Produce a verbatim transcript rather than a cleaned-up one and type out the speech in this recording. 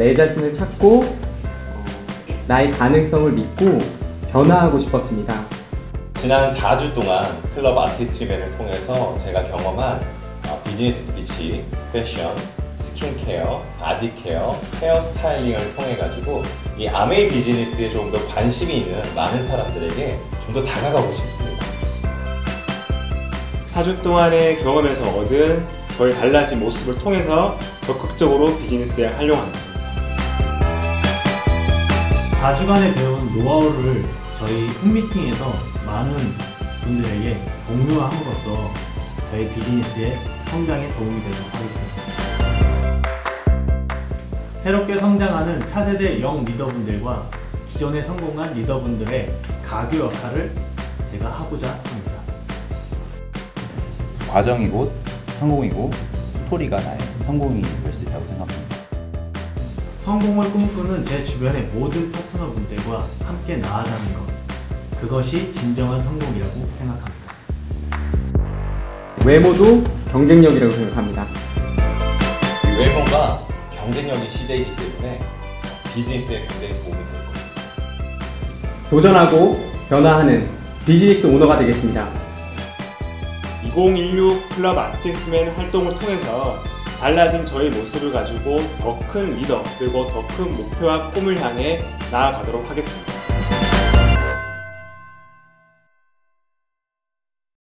내 자신을 찾고 어, 나의 가능성을 믿고 변화하고 싶었습니다. 지난 사 주 동안 클럽 아티스트 이벤트를 통해서 제가 경험한 비즈니스 스피치, 패션, 스킨케어, 바디케어, 헤어스타일링을 통해 가지고 이 아메이 비즈니스에 조금 더 관심이 있는 많은 사람들에게 좀 더 다가가고 싶습니다. 사 주 동안의 경험에서 얻은 저의 달라진 모습을 통해서 적극적으로 비즈니스에 활용하겠습니다. 사 주간에 배운 노하우를 저희 홈미팅에서 많은 분들에게 공유함으로써 저희 비즈니스의 성장에 도움이 되도록 하겠습니다. 새롭게 성장하는 차세대 영 리더분들과 기존에 성공한 리더분들의 가교 역할을 제가 하고자 합니다. 과정이 곧 성공이고 스토리가 나의 성공이 될 수 있다고 생각합니다. 성공을 꿈꾸는 제 주변의 모든 파트너분들과 함께 나아가는 것, 그것이 진정한 성공이라고 생각합니다. 외모도 경쟁력이라고 생각합니다. 이 외모가 경쟁력의 시대이기 때문에 비즈니스에 굉장히 도움이 될 겁니다. 도전하고 변화하는 비즈니스 오너가 되겠습니다. 이천십육 클럽 아티스트맨 활동을 통해서 달라진 저의 모습을 가지고 더 큰 리더 그리고 더 큰 목표와 꿈을 향해 나아가도록 하겠습니다.